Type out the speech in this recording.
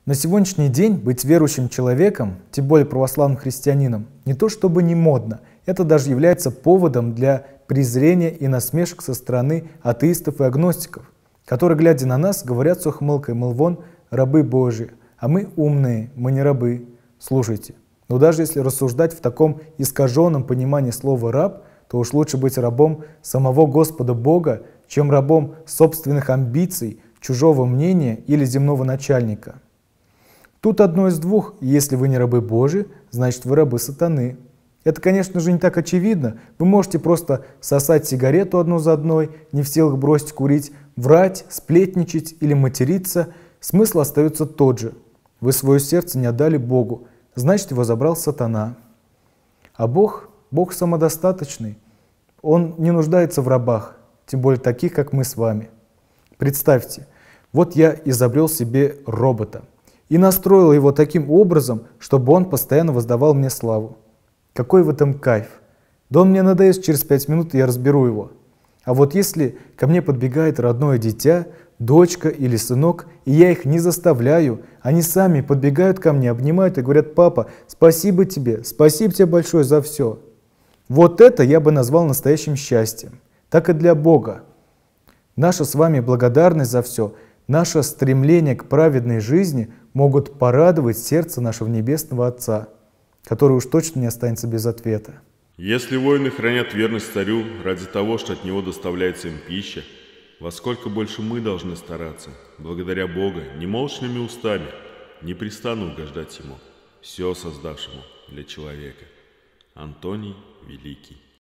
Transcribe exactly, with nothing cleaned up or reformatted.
На сегодняшний день быть верующим человеком, тем более православным христианином, не то чтобы не модно, это даже является поводом для презрения и насмешек со стороны атеистов и агностиков, которые, глядя на нас, говорят с ухмылкой, мол, вон рабы Божьи, а мы умные, мы не рабы. Слушайте, но даже если рассуждать в таком искаженном понимании слова «раб», то уж лучше быть рабом самого Господа Бога, чем рабом собственных амбиций, чужого мнения или земного начальника. Тут одно из двух: если вы не рабы Божьи, значит вы рабы сатаны. Это, конечно же, не так очевидно. Вы можете просто сосать сигарету одну за одной, не в силах бросить курить, врать, сплетничать или материться. Смысл остается тот же. Вы свое сердце не отдали Богу, значит его забрал сатана. А Бог, Бог самодостаточный. Он не нуждается в рабах, тем более таких, как мы с вами. Представьте, вот я изобрел себе робота и настроил его таким образом, чтобы он постоянно воздавал мне славу. Какой в этом кайф! Да он мне надоест через пять минут, и я разберу его. А вот если ко мне подбегает родное дитя, дочка или сынок, и я их не заставляю, они сами подбегают ко мне, обнимают и говорят: папа, спасибо тебе, спасибо тебе большое за все. Вот это я бы назвал настоящим счастьем. Так и для Бога. Наша с вами благодарность за все, наше стремление к праведной жизни могут порадовать сердце нашего Небесного Отца, который уж точно не останется без ответа. Если воины хранят верность царю ради того, что от него доставляется им пища, во сколько больше мы должны стараться, благодаря Бога, немолчными устами, непрестанно угождать Ему, все создавшему для человека. Антоний Великий.